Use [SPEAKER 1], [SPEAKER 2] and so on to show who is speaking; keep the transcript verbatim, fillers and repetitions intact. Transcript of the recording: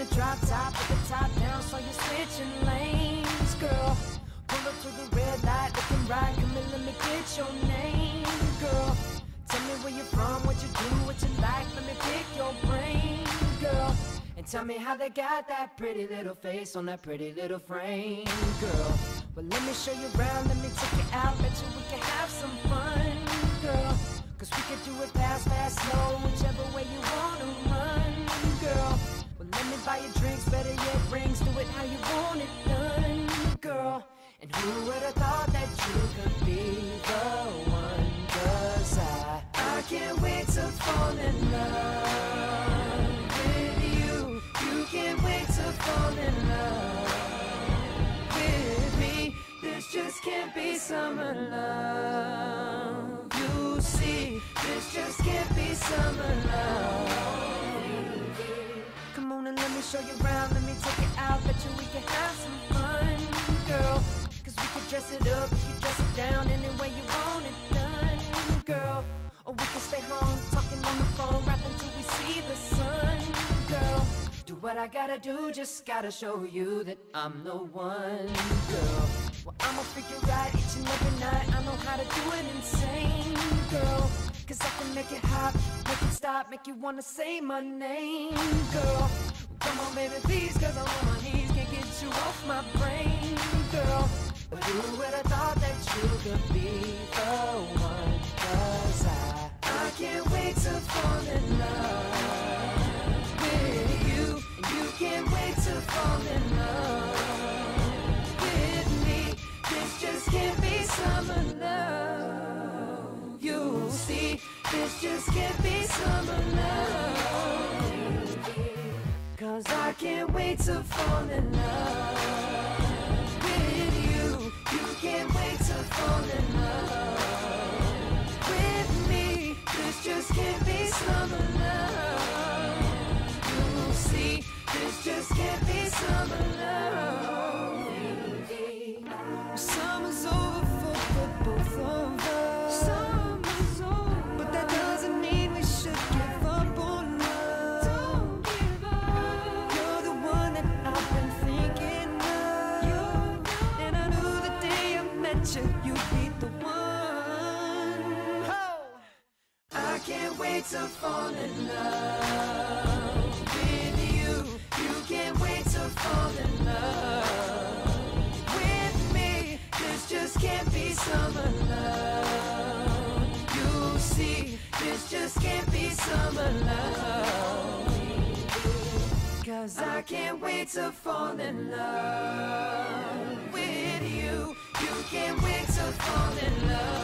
[SPEAKER 1] a drop top with the top down, so you're switching lanes, girl. Pull up to the red light, looking right, come and let me get your name, girl. Tell me where you're from, what you do, what you like, let me pick your brain, girl. And tell me how they got that pretty little face on that pretty little frame, girl. Well, let me show you around, let me take you out, bet you we can have some fun, girl. Cause we can do it fast, fast, slow, whichever way you wanna run, girl. Well, let me buy you drinks, better yet rings, do it how you want it done, girl. And who would've thought that you could be the one? Cause I, I can't wait to fall in love with you. You can't wait to fall in love with me. This just can't be summer love. You see, this just can't be summer love. Come on and let me show you around, let me take it out, bet you we can have some fun, girl. Cause we can dress it up, we can dress it down, any way you want it done, girl. Or we can stay home, talking on the phone, rapping till we see the sun, girl. Do what I gotta do, just gotta show you that I'm the one, girl. Well, I'ma figure out each and every night, I know how to do it insane, girl. Cause I can make it hot, make it stop, make you wanna say my name, girl. Come on baby please, cause I'm on my knees, can't get you off my brain, girl. But who would've thought that you could be the one? Cause I, I can't wait to fall in love with you. And you can't wait to fall in love with me. This just can't be summer love. You'll see, this just can't be summer love. Cause I can't wait to fall in love with you. You can't wait to fall in love with me. This just can't be summer love. You'll see, this just can't be summer love. Summer's over for, for both of us. Summer's over, but that doesn't mean we should give up on love. Don't give up. You're the one that I've been thinking of. And I knew the day I met you, you'd be the one. Oh. I can't wait to fall in love with you. You can't wait to fall in love with me. This just can't be summer love. You'll see, this just can't be summer love. Cause I can't wait to fall in love with you. You can't wait to fall in love